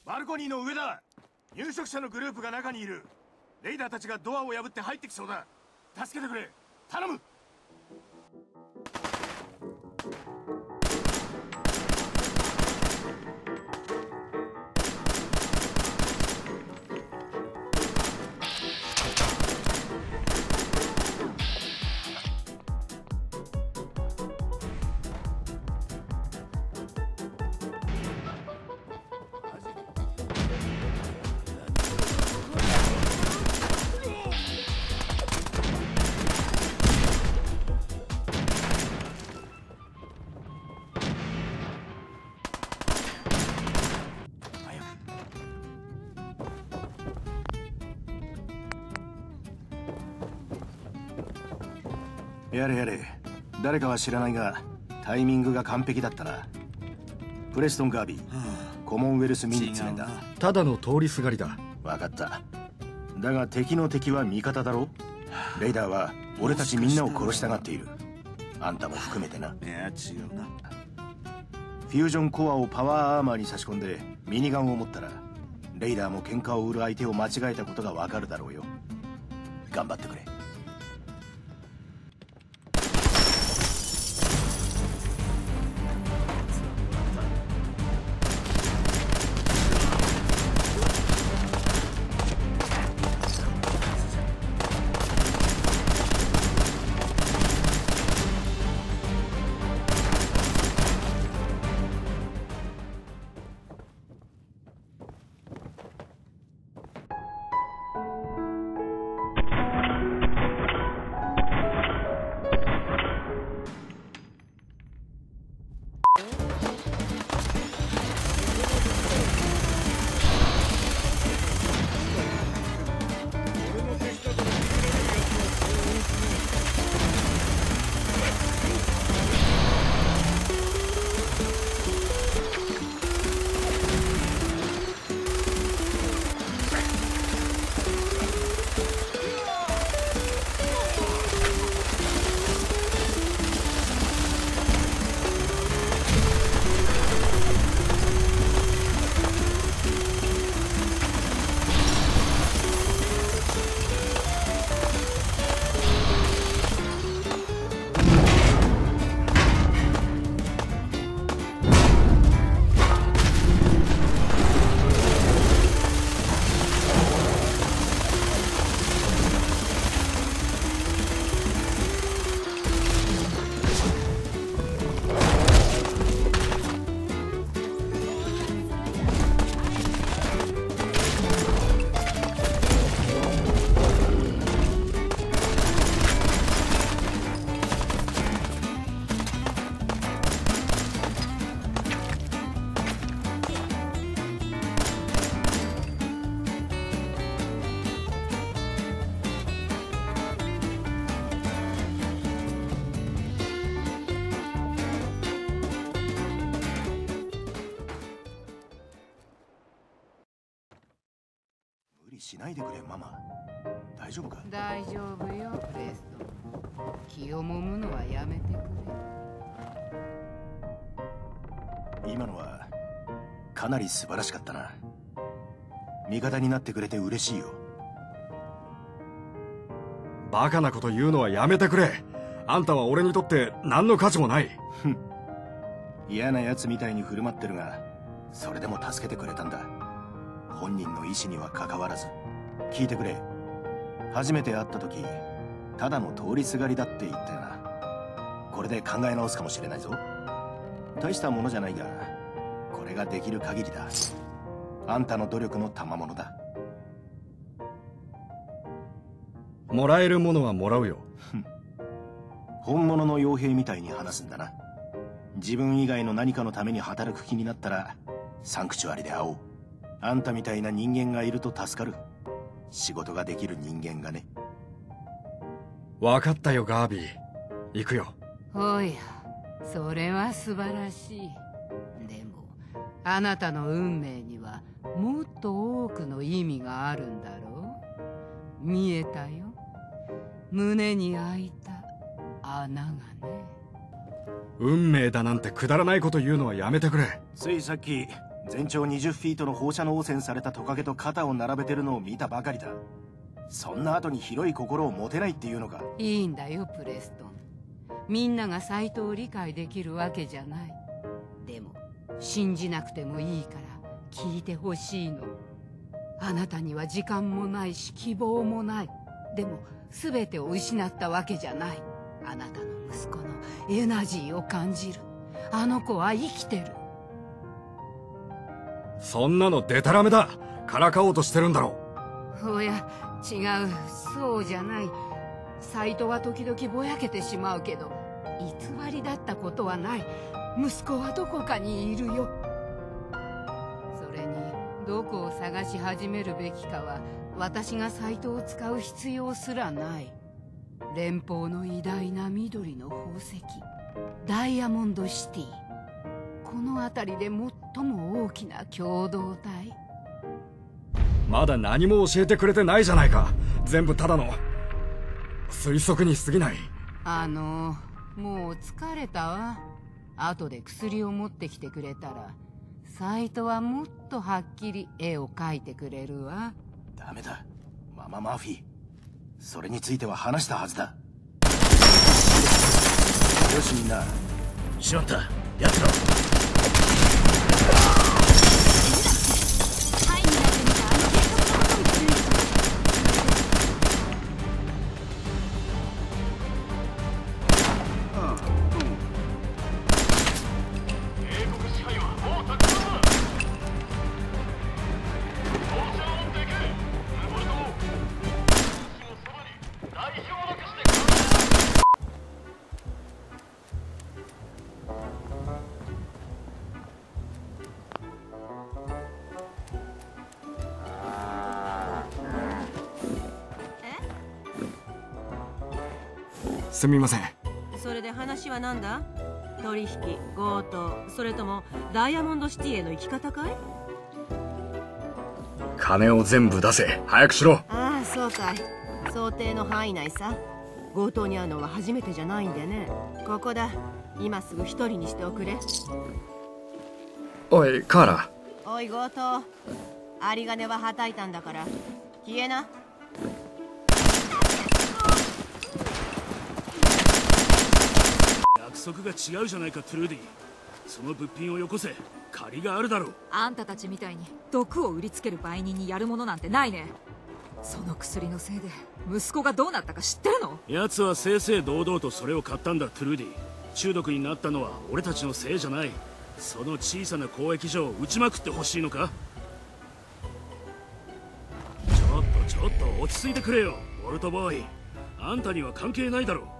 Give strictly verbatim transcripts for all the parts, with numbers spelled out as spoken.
バルコニーの上だ。入植者のグループが中にいる。レイダーたちがドアを破って入ってきそうだ。助けてくれ、頼む。やれやれ、誰かは知らないがタイミングが完璧だったな。プレストン・ガービー、コモンウェルス・ミニッツメンだ。 ただの通りすがりだ。 分かった。だが敵の敵は味方だろ。レイダーは俺たちみんなを殺したがっている。あんたも含めてな。 いや違うな。 フュージョンコアをパワーアーマーに差し込んでミニガンを持ったら、レイダーも喧嘩を売る相手を間違えたことが分かるだろうよ。頑張ってくれ。しないでくれ、ママ。大丈夫か？ 大丈夫よ、プレストン。気をもむのはやめてくれ。今のはかなり素晴らしかったな。味方になってくれて嬉しいよ。 バカなこと言うのはやめてくれ。あんたは俺にとって何の価値もない。 ふん。嫌な奴みたいに振る舞ってるが、それでも助けてくれたんだ。本人の意思には関わらず。聞いてくれ。初めて会った時、ただの通りすがりだって言ったよな。これで考え直すかもしれないぞ。大したものじゃないが、これができる限りだ。あんたの努力の賜物だ。 もらえるものはもらうよ。 本物の傭兵みたいに話すんだな。自分以外の何かのために働く気になったらサンクチュアリで会おう。あんたみたいな人間がいると助かる。仕事ができる人間がね。 分かったよ、ガービー。行くよ。 おや、それは素晴らしい。でもあなたの運命にはもっと多くの意味があるんだろう。見えたよ、胸に開いた穴がね。 運命だなんてくだらないこと言うのはやめてくれ。 ついさっき全長にじゅっフィートの放射能汚染されたトカゲと肩を並べてるのを見たばかりだ。そんな後に広い心を持てないっていうのか。 いいんだよプレストン。みんながサイトを理解できるわけじゃない。でも信じなくてもいいから聞いてほしいの。あなたには時間もないし希望もない。でも全てを失ったわけじゃない。あなたの息子のエナジーを感じる。あの子は生きてる。 そんなのデタラメだ。からかおうとしてるんだろ。 おや違う、そうじゃない。サイトは時々ぼやけてしまうけど偽りだったことはない。息子はどこかにいるよ。それにどこを探し始めるべきかは私がサイトを使う必要すらない。連邦の偉大な緑の宝石ダイヤモンドシティ、この辺りで最も大きな共同体。 まだ何も教えてくれてないじゃないか。全部ただの推測に過ぎない。 あのもう疲れたわ。後で薬を持ってきてくれたらサイトはもっとはっきり絵を描いてくれるわ。 ダメだ、ママ・マーフィー。それについては話したはずだ。よしみんな。しまった、やつら。 ハイになってみたあの計画のことに注意した。 英国支配はもうたくさんだ。放射を持っていけ。ムボルトも私のそばに代表をなくしてください。 すみません。 それで話は何だ？取引、強盗、それともダイヤモンドシティへの行き方かい？ 金を全部出せ。早くしろ。 ああ、そうかい。想定の範囲内さ。強盗に会うのは初めてじゃないんでね。ここだ。今すぐ一人にしておくれ。 おいカーラ。 おい強盗、有り金ははたいたんだから消えな。 約束が違うじゃないかトゥルーディ。その物品をよこせ。借りがあるだろう。 あんたたちみたいに毒を売りつける売人にやるものなんてないね。その薬のせいで息子がどうなったか知ってるの？ 奴は正々堂々とそれを買ったんだトゥルーディ。中毒になったのは俺たちのせいじゃない。その小さな交易所を撃ちまくってほしいのか？ちょっとちょっと落ち着いてくれよウォルトボーイ。あんたには関係ないだろう。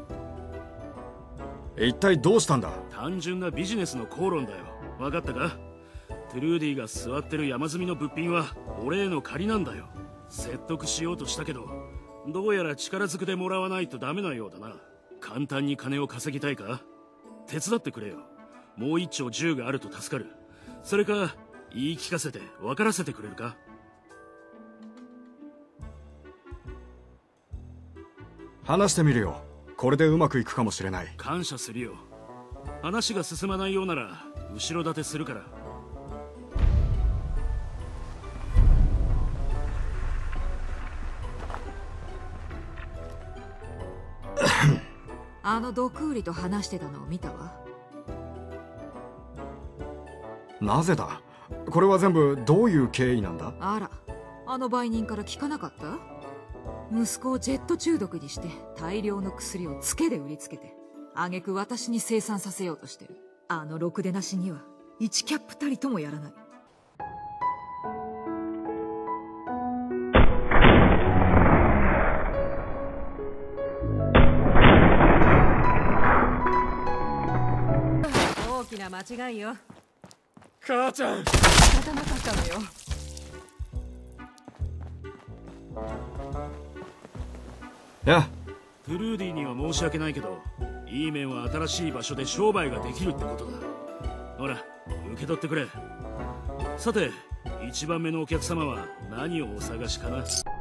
一体どうしたんだ？ 単純なビジネスの口論だよ。分かったか？トゥルーディが座ってる山積みの物品は俺への借りなんだよ。説得しようとしたけどどうやら力ずくでもらわないとダメなようだな。簡単に金を稼ぎたいか？手伝ってくれよ。もう一丁銃があると助かる。それか言い聞かせて分からせてくれるか？ 話してみるよ。これでうまくいくかもしれない。 感謝するよ。話が進まないようなら後ろ盾するから。 あの毒売りと話してたのを見たわ。 なぜだ？これは全部どういう経緯なんだ？ あら、あの売人から聞かなかった？息子をジェット中毒にして大量の薬をツケで売りつけて挙句私に生産させようとしてる。あのろくでなしにはいちキャップたりともやらない。 大きな間違いよ。 母ちゃん。 仕方なかったのよ。 やトゥルーディには申し訳ないけどいい面は新しい場所で商売ができるってことだ。ほら受け取ってくれ。さていちばんめのお客様は何をお探しかな？